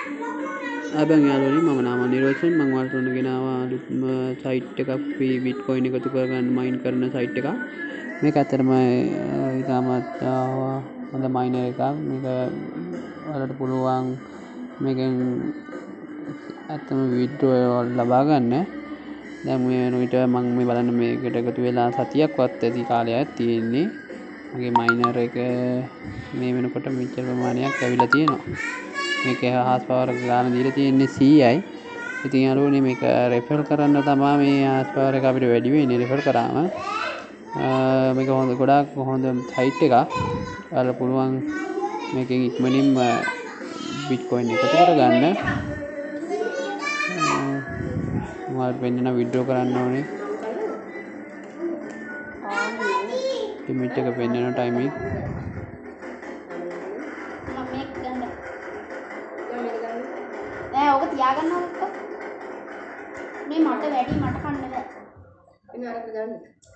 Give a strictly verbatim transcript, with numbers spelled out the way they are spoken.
අබං යාළුවනේ මම නාම නිරෝෂන් මම ඔයාලට උන්න ගෙනාවා අලුත්ම සයිට් එකක් free bitcoin එකතු කරගන්න මයින් කරන සයිට් එකක්. මේක ඇත්තටම ඉතාමත් හොඳ මයිනර් එකක්. මේක ඔයාලට පුළුවන් මේකෙන් ඇත්තම විඩ්‍රෝ ලබා ගන්න. දැන් මේ වෙන විට මම මේ බලන්න මේකට එකතු වෙලා සතියක්වත් ඇති කාලයක් තියෙන්නේ. මගේ මයිනර් එක මේ වෙනකොට මෙච්චර ප්‍රමාණයක් ඇවිල්ලා තියෙනවා. මේක හාස් පවර් ගාන දීලා තියෙන්නේ සීයයි. ඉතින් යාළුවනේ මේක රෙෆර් කරන්න තමයි මේ හාස් පවර් එක අපිට වැඩි වෙන්නේ රෙෆර් කරාම. මේක හොඳ ගොඩාක් හොඳ සයිට් එකක්. ඔයාලට පුළුවන් මේකෙන් ඉක්මනින්ම බිට්කොයින් එකතු කරගන්න. ඔයාලට වෙන්න විඩ්‍රෝ කරන්න ඕනේ. ලිමිට් එක පෙන්නන ටයිමින් නෑ ඕක තියාගන්නවද? මේ මට වැඩි මට කන්න බෑ. ඉතින් අරක ගන්න.